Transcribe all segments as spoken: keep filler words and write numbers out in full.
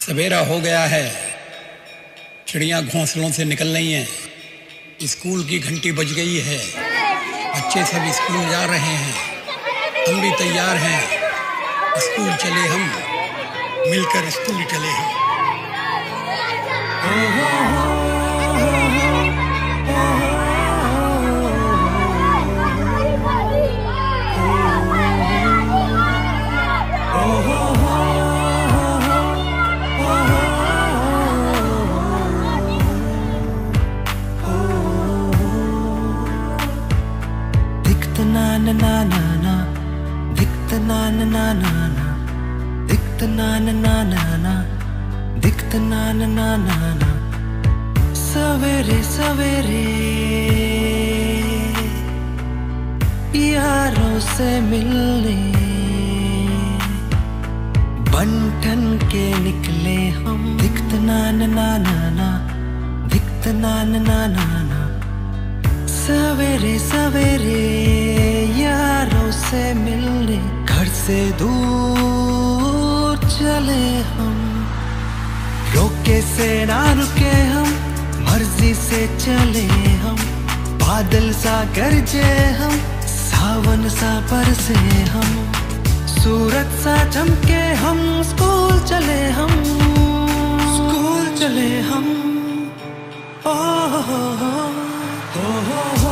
सवेरा हो गया है, चिड़ियाँ घोंसलों से निकल रही हैं, स्कूल की घंटी बज गई है, बच्चे सब स्कूल जा रहे हैं, हम भी तैयार हैं, स्कूल चले हम, मिलकर स्कूल चले हम। हो हो हो na na na na na दिखता ना ना ना ना ना दिखता ना ना ना ना ना दिखता ना ना ना ना ना सवेरे सवेरे यारों से मिलने बंटन के निकले हम। दिखता ना ना ना ना ना दिखता ना ना ना ना ना सवेरे सवेरे यारों से मिलने घर से दूर चले हम। रोके से ना रुके हम, मर्जी से चले हम। बादल सा गरजे हम, सावन सा बरसे हम। सूरज सा चमके हम, स्कूल चले हम, स्कूल चले हम। ओ हो हो हो हो हो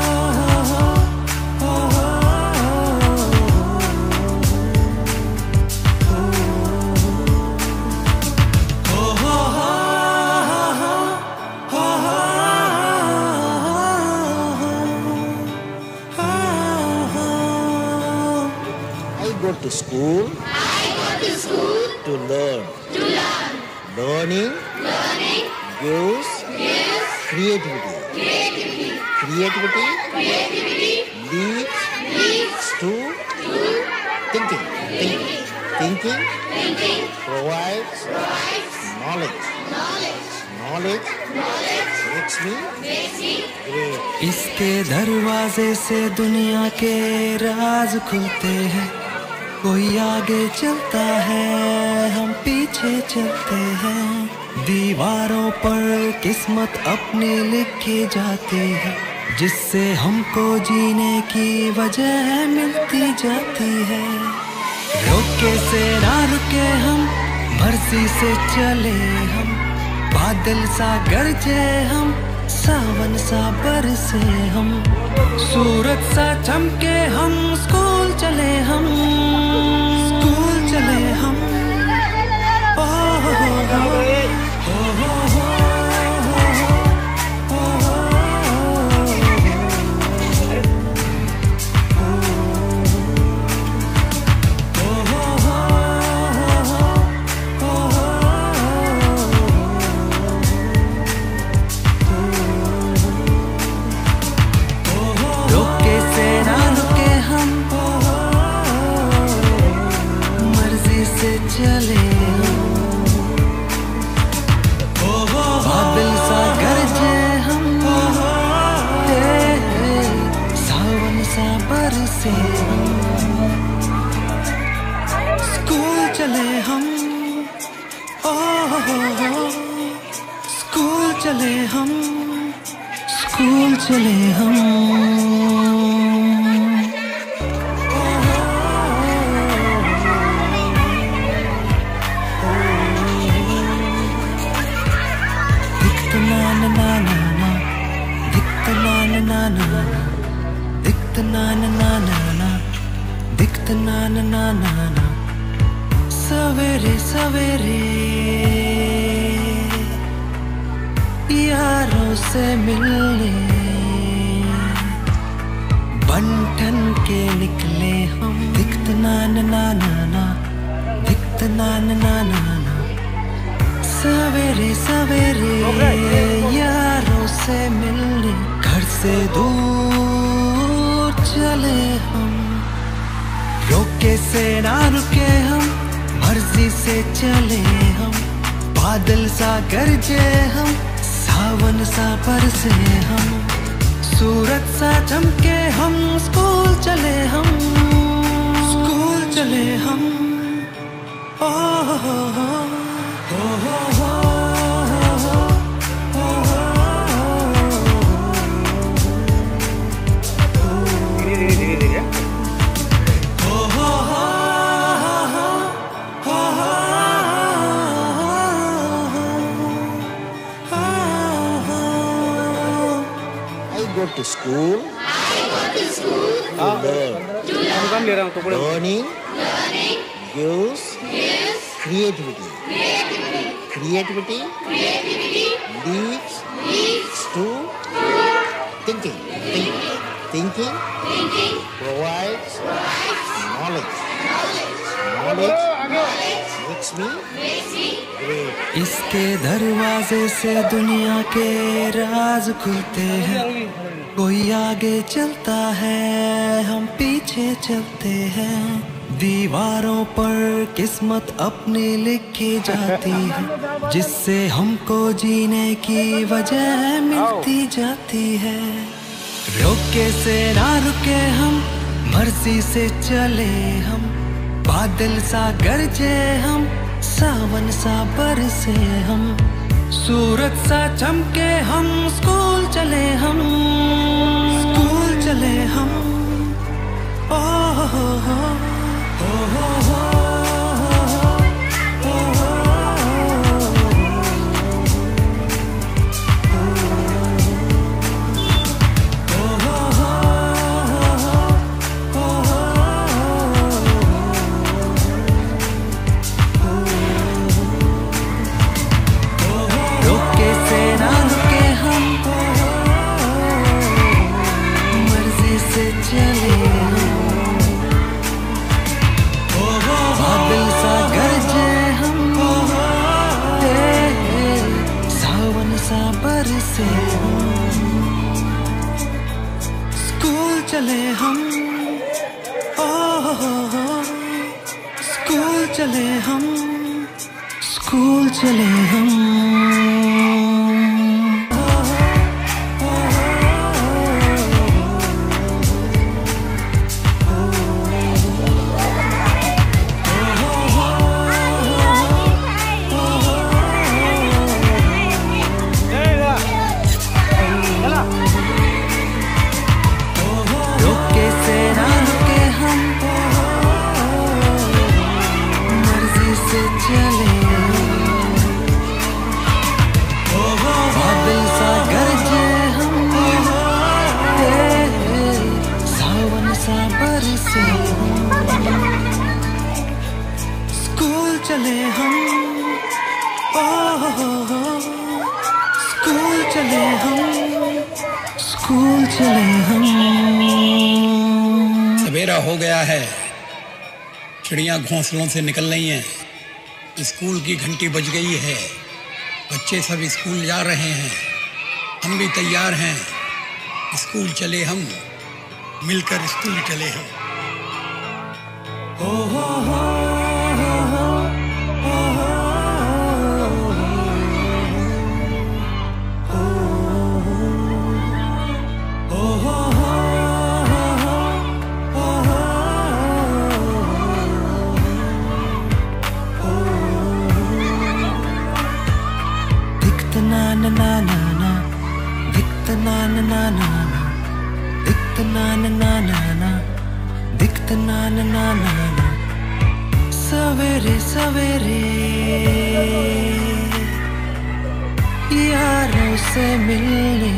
go to school. I go to school to learn. To learn. Learning. Learning gives. gives creativity. creativity. Creativity. Creativity leads. leads to. to thinking. thinking. Thinking. Thinking provides. provides knowledge. knowledge. Knowledge. Knowledge makes me. makes me great. इसके दरवाजे से दुनिया के राज खुलते हैं। कोई आगे चलता है, हम पीछे चलते हैं। दीवारों पर किस्मत अपनी लिखी जाती है, जिससे हमको जीने की वजह मिलती जाती है। रोके से ना रुके हम, मर्जी से चले हम। बादल सा गरजे हम, सावन सा बरसे हम। सूरज सा चमके हम, स्कूल चले हम, स्कूल चले हम। ओ हो हो हो हो हो हो चले बादल सा गरजे हम, सावन सा बरसे हम। स्कूल चले हम, ओ हो हो स्कूल चले हम, स्कूल चले हम। दिखता ना ना ना ना दिखता ना ना ना ना ना सवेरे सवेरे यारों से मिलने बंटन के निकले हम। दिखता ना ना ना ना ना दिखता ना ना ना ना ना सवेरे सवेरे यारों से मिलने घर से दूर चले हम। रोके से ना रुके हम, मर्जी से चले हम। बादल सा गरजे हम, सावन सा बरसे हम। सूरज सा चमके हम, स्कूल चले हम, स्कूल चले हम। ओ हो हो हो go to school I go to school to learn. काम ले रहा हूँ तो बड़े Learning learning gives gives creativity. creativity. Creativity Creativity leads leads to thinking. Thinking. Thinking thinking provides knowledge. knowledge. Knowledge makes me Makes me great. इसके दरवाजे से दुनिया के राज खुलते हैं। कोई आगे चलता है, हम पीछे चलते हैं। दीवारों पर किस्मत अपनी लिखी जाती है, जिससे हमको जीने की वजह मिलती जाती है। रोके से ना रुके हम, मर्जी से चले हम। बादल सा गरजे हम, सावन सा बरसे हम। सूरज सा चमके हम, स्कूल चले हम। स्कूल चले हम। ओ हो हो हो हो हो स्कूल चले हम। ओ हो हो स्कूल चले हम। स्कूल चले हम। स्कूल चले हम। ओ हो हो स्कूल चले हम। स्कूल चले हम। सवेरा हो गया है, चिड़ियाँ घोंसलों से निकल रही हैं। स्कूल की घंटी बज गई है, बच्चे सब स्कूल जा रहे हैं। हम भी तैयार हैं, स्कूल चले हम, मिलकर स्कूल चले हम। हो हो हो na na na na na दिखता ना ना ना ना ना दिखता ना ना ना ना ना दिखता ना ना ना ना ना सवेरे सवेरे यारों से मिलने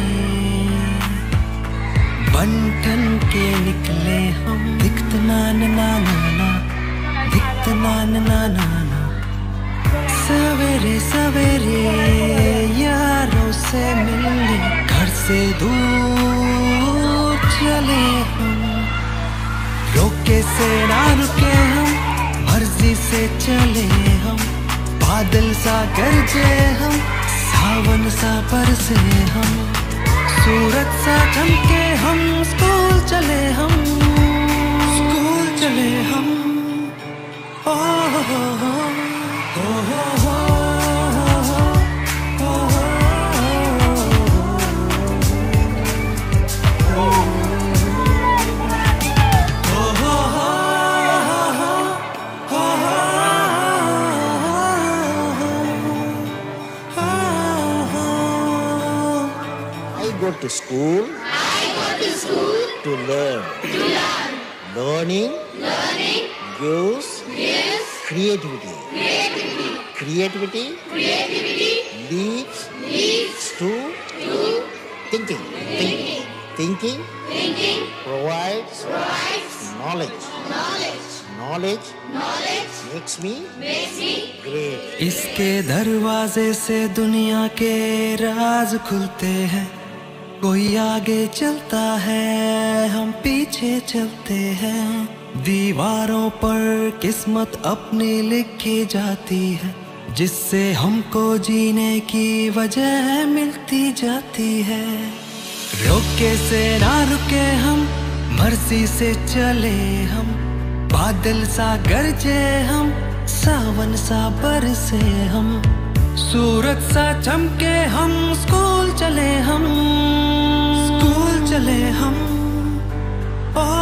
बंटन के निकले हम। दिखता ना ना ना ना ना दिखता ना ना ना ना ना सवेरे सवेरे यारों से मिलने घर से दूर चले हम। रोके से ना रुके हम, मर्जी से चले हम। बादल सा गरजे हम, सावन सा बरसे हम। सूरज सा चमके हम, स्कूल चले हम। स्कूल चले हम। ओ हो हो हो हो हो हो go to school I go to school to learn. to learn. Learning Learning gives gives creativity. creativity. Creativity Creativity leads leads to to Thinking. Thinking. Thinking Thinking provides provides knowledge. knowledge. Knowledge Knowledge makes me makes me great. इसके दरवाजे से दुनिया के राज खुलते हैं। कोई आगे चलता है, हम पीछे चलते हैं। दीवारों पर किस्मत अपनी लिखी जाती है, जिससे हमको जीने की वजह मिलती जाती है। रोके से ना रुके हम, मर्जी से चले हम। बादल सा गरजे हम, सावन सा बरसे हम। सूरज सा चमके हम, स्कूल चले हम, स्कूल चले हम। ओ